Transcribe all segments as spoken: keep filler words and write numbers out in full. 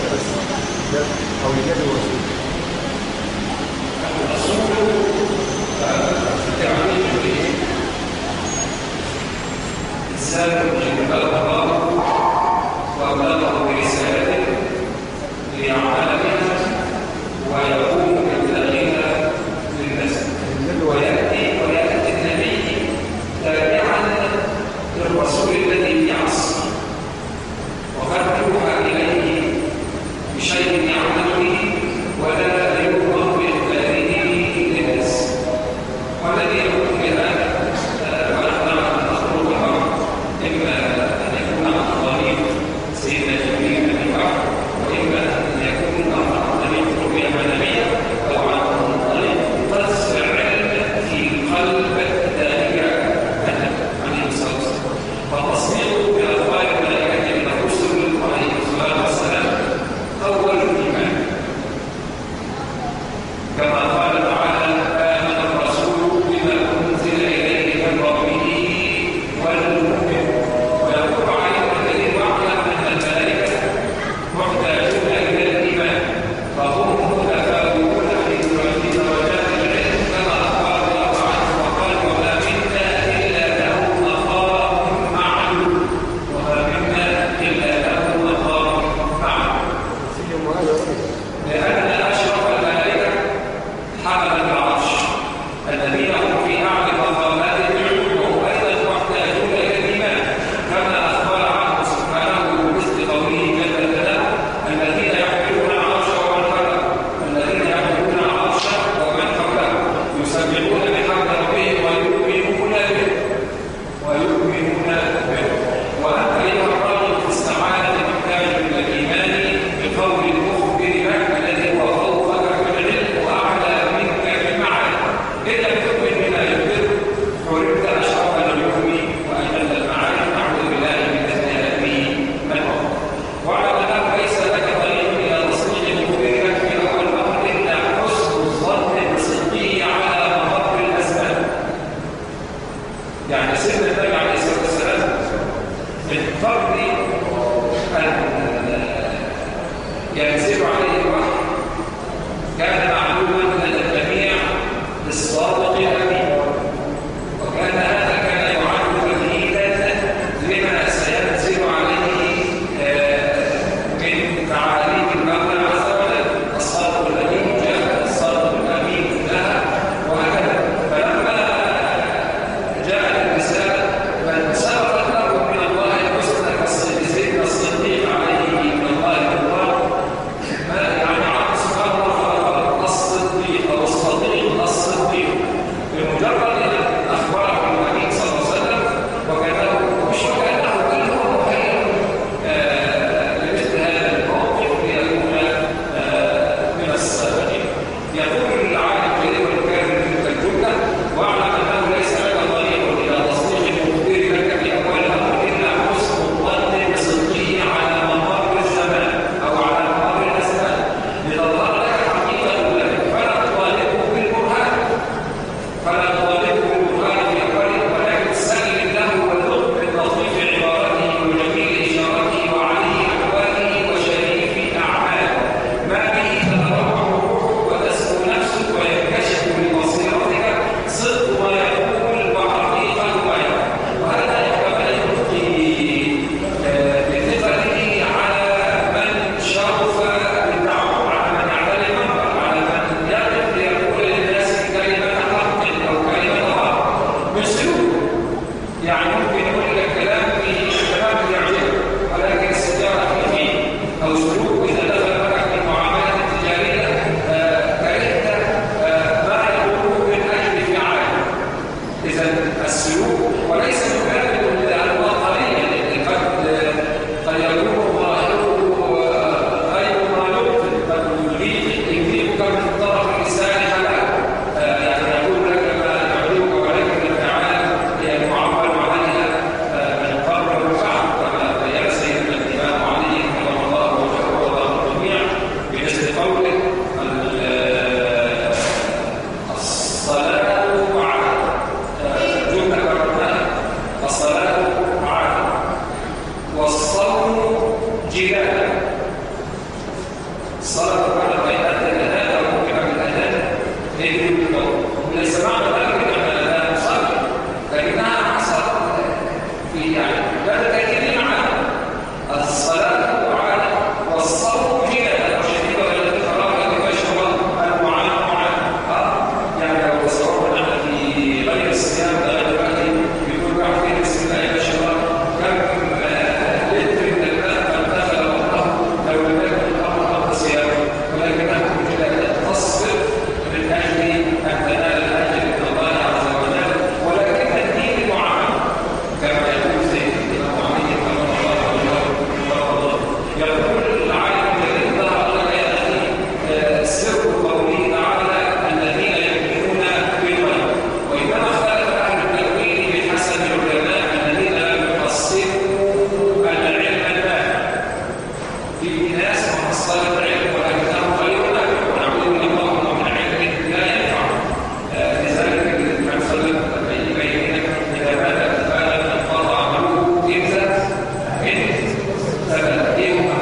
بس أو لله ورسوله. إنسان يبلغ الله وأبلغه برسالته ليعمل بها ويقوم بتبليغها للناس، ويأتي ويأتي النبي تابعا للرسول الذي في عصره وقد يوحى إليه بشيء يعمل به ولا يؤمر بإخباره للناس، والذي يقوم بهذا إما أن يكون عن طريق سيدنا جبريل بن وحي، وإما أن يكون عن طريق رؤيا منامية، أو عن طريق قذف العلم في قلب ذلك النبي عليه الصلاة والسلام، فتصديقه بأخبار الملائكة من الرسل عليه الصلاة والسلام أول الإيمان، كما قال تعالى: آمن الرسول بما أنزل إليه من ربه والمؤمن. ويقول عليه الذي واعلم أن الملائكة محتاجون إلى الإيمان، فهم متفاوتون في درجات العلم، كما أخبر الله عنه وقال: وما منا إلا له مقام معلوم، وما منا إلا له مقام معلوم. لأن أشرف الملائكة حمل العرش الذين هم في أعلى مقامات العلوم، وهم أيضا محتاجون إلى الإيمان، كما أخبر عنه سبحانه بمثل قوله جل جلاله: الذين يحملون العرش ومن حوله الذين يحملون العرش ومن حوله يسبحون بحمد ربهم ويؤمنون به ويؤمنون به. وأنت أيها الرجل في السعادة محتاج إلى الإيمان بقول المخبر لك الذي هو فوقك في العلم وأعلى منك في المعرفة. إذا تؤمن بما يخبر حرمت أشرف العلوم وأجل المعارف. نعوذ بالله من أن به من هو. واعلم أنه ليس لك طريق إلى تصديق مخبرك في أول الأمر إلا حسن الظن بصدقه على مضر الأسباب. يعني سيدنا النبي عليه الصلاة والسلام من فرض أن ينزل عليه الوحي كان معلوما لدى الجميع بالصادق الأمين، وكان هذا كان يعد تمهيدا لما سينزل عليه من تعاليم المولى عز وجل. الصادق الأمين جاء الصادق الأمين لها وهكذا. فلما جاء الرسالة من سبقت له من الله الحسنى كسيدنا الصديق عليه من الله الله ما الناس وحصلت العلم ولكنه غير نافع ونعوذ بالله من علم لا ينفع. لذلك النبي صلى الله عليه وسلم بين اذا مات الانسان انقضى عمله الا من ثلاث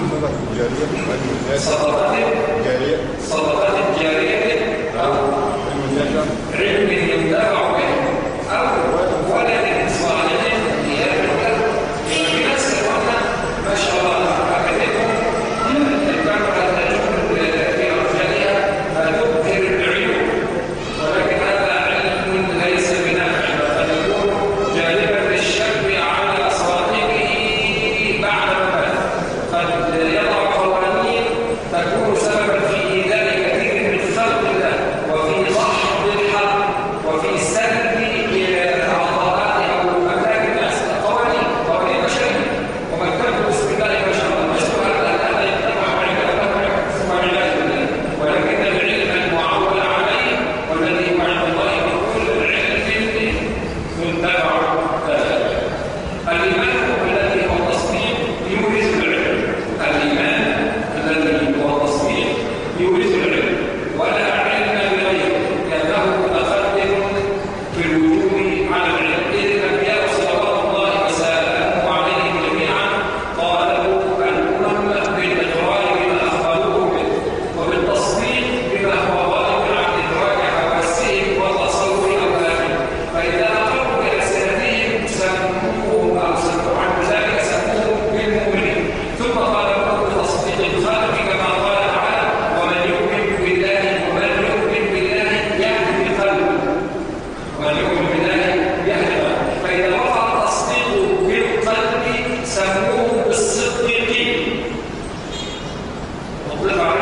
صدقات جارية صدقات جارية أو علم ينتفع به أو ولد صالح يدعو له. في ناس كمان ما شاء الله أكاديمهم الكاميرا تجول في أرجلها فتبهر العيون، ولكن هذا علم ليس بنافع بل يكون جالبا للشك على صاحبه بعد الممات. قد يضع قوانين تكون سببا في إيذاء كثير من خلق الله وفي ضحض الحق وفي سلب عطاءات أو أملاك الناس. قوانين قوانين بشرية ومكتبه بسم الله ما شاء الله مشروع هذا يجتمع وعلاج بالله، ولكن العلم المعول عليه والذي هو عند الله يقول العلم ينتفع. الإيمان الذي هو التصديق يورث العلم، الإيمان الذي هو التصديق يورث العلم، ولا علم بغيره كانه متقدم في الوجوب على العلم. إذ الأنبياء صلوات الله وسلامه عليهم جميعا طالبوا الأمم بالإقرار بما أخبروه به وبالتصديق بما هو غائب عن إدراك حواسهم وتصور أوهامهم، فإذا أقروا بألسنتهم سموهم أو سموا عن ذلك سموهم بالمؤمنين. ثم قال الله بتصديق الخلق كما قال تعالى ومن يؤمن بالله ومن يؤمن بالله يهدي قلبه ومن يؤمن بالله يهدي قلبه. فإذا وقع التصديق بالقلب سموه بالصديقين. وطلع